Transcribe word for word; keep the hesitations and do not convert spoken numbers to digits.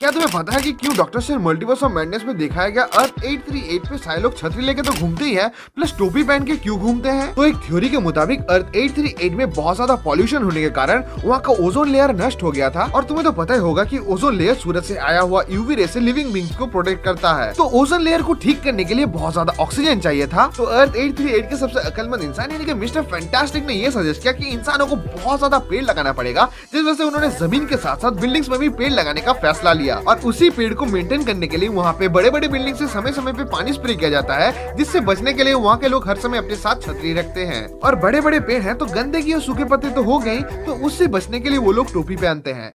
क्या तुम्हें पता है कि क्यों Doctor Strange Multiverse of Madness में दिखाया गया अर्थ आठ सौ अड़तीस पे सारे लोग छतरी लेके तो घूमते ही है, प्लस टोपी पहन के क्यों घूमते हैं? तो एक थ्योरी के मुताबिक अर्थ आठ सौ अड़तीस में बहुत ज्यादा पॉल्यूशन होने के कारण वहाँ का ओजोन लेयर नष्ट हो गया था। और तुम्हें तो पता ही होगा कि ओजोन लेयर सूरज से आया हुआ यूवी रे से लिविंग बींग्स को प्रोटेक्ट करता है। तो ओजोन लेयर को ठीक करने के लिए बहुत ज्यादा ऑक्सीजन चाहिए था। तो अर्थ आठ सौ अड़तीस के सबसे अक्लमंद इंसान यानी कि मिस्टर फैंटास्टिक ने ये सजेस्ट किया कि इंसानों को बहुत ज्यादा पेड़ लगाना पड़ेगा, जिस वजह से उन्होंने जमीन के साथ साथ बिल्डिंग्स में भी पेड़ लगाने का फैसला लिया। और उसी पेड़ को मेंटेन करने के लिए वहाँ पे बड़े बड़े बिल्डिंग से समय समय पे पानी स्प्रे किया जाता है, जिससे बचने के लिए वहाँ के लोग हर समय अपने साथ छतरी रखते हैं। और बड़े बड़े पेड़ हैं तो गंदगी और सूखे पत्ते तो हो गई, तो उससे बचने के लिए वो लोग टोपी पहनते हैं।